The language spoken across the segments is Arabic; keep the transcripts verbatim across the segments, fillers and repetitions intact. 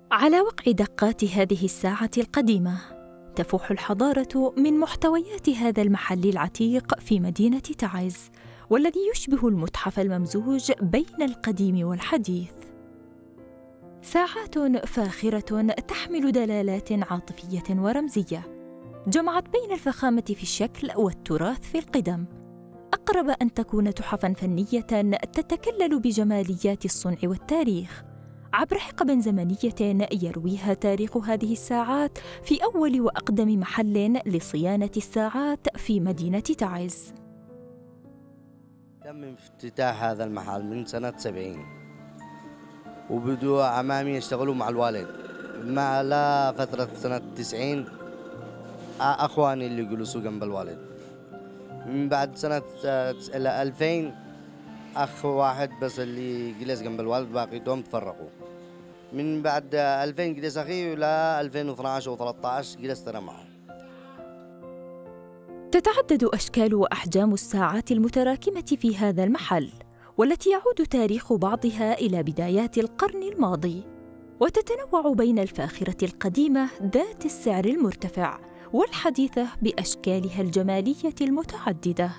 على وقع دقات هذه الساعة القديمة، تفوح الحضارة من محتويات هذا المحل العتيق في مدينة تعز، والذي يشبه المتحف الممزوج بين القديم والحديث. ساعات فاخرة تحمل دلالات عاطفية ورمزية، جمعت بين الفخامة في الشكل والتراث في القدم، أقرب أن تكون تحفاً فنية تتكلل بجماليات الصنع والتاريخ عبر حقب زمنية يرويها تاريخ هذه الساعات في أول وأقدم محل لصيانة الساعات في مدينة تعز. تم افتتاح هذا المحل من سنة سبعين، وبدوا عمامي يشتغلوا مع الوالد مع لا فترة سنة تسعين أخواني اللي جلسوا جنب الوالد. من بعد سنة ألفين أخ واحد بس اللي جلس جنب الوالد، باقيتهم تفرقوا. من بعد ألفين جلس أخي، ولا ألفين واثني عشر و13 جلست أنا معه. تتعدد أشكال وأحجام الساعات المتراكمة في هذا المحل، والتي يعود تاريخ بعضها إلى بدايات القرن الماضي، وتتنوع بين الفاخرة القديمة ذات السعر المرتفع والحديثة بأشكالها الجمالية المتعددة.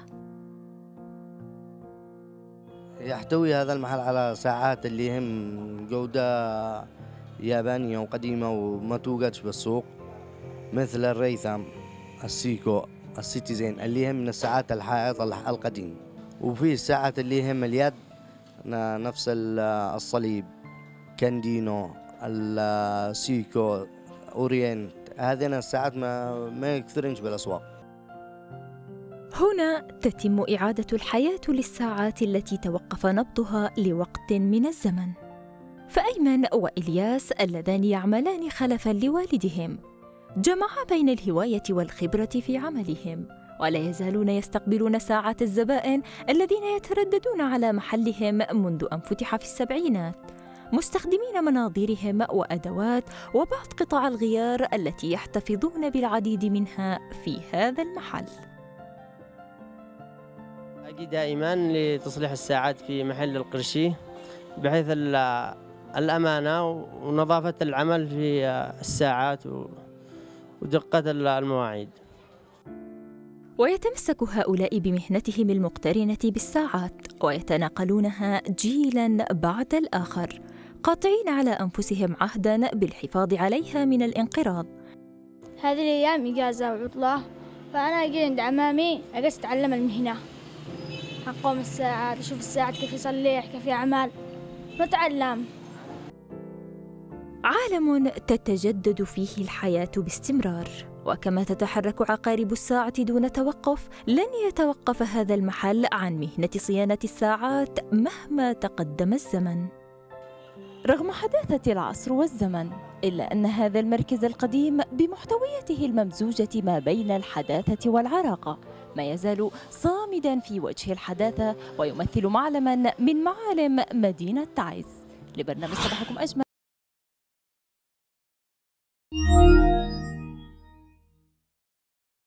يحتوي هذا المحل على ساعات اللي هم جودة يابانية وقديمة وما توجدش بالسوق، مثل الريثم، السيكو، السيتيزين اللي هم من الساعات الحائط القديم. وفي الساعات اللي هم اليد نفس الصليب، كاندينو، السيكو، أورينت. هذين الساعات ما ما يكثرنش بالأسواق. هنا تتم إعادة الحياة للساعات التي توقف نبضها لوقت من الزمن. فأيمن وإلياس اللذان يعملان خلفاً لوالدهم جمعا بين الهواية والخبرة في عملهم، ولا يزالون يستقبلون ساعات الزبائن الذين يترددون على محلهم منذ أن فتح في السبعينات، مستخدمين مناظيرهم وأدوات وبعض قطع الغيار التي يحتفظون بالعديد منها في هذا المحل. أجي دائماً لتصليح الساعات في محل القرشي، بحيث الأمانة ونظافة العمل في الساعات ودقة المواعيد. ويتمسك هؤلاء بمهنتهم المقترنة بالساعات ويتناقلونها جيلاً بعد الآخر، قاطعين على أنفسهم عهداً بالحفاظ عليها من الانقراض. هذه الأيام إجازة وعطلة، فأنا أجي عند عمامي أجلس أتعلم المهنة، أقوم الساعات، أشوف الساعات كيف يصلح، كيف يعمل، نتعلم. عالم تتجدد فيه الحياة باستمرار، وكما تتحرك عقارب الساعة دون توقف، لن يتوقف هذا المحل عن مهنة صيانة الساعات مهما تقدم الزمن. رغم حداثة العصر والزمن، إلا أن هذا المركز القديم بمحتوياته الممزوجة ما بين الحداثة والعراقة ما يزال صامداً في وجه الحداثة، ويمثل معلماً من معالم مدينة تعز. لبرنامج صباحكم أجمل.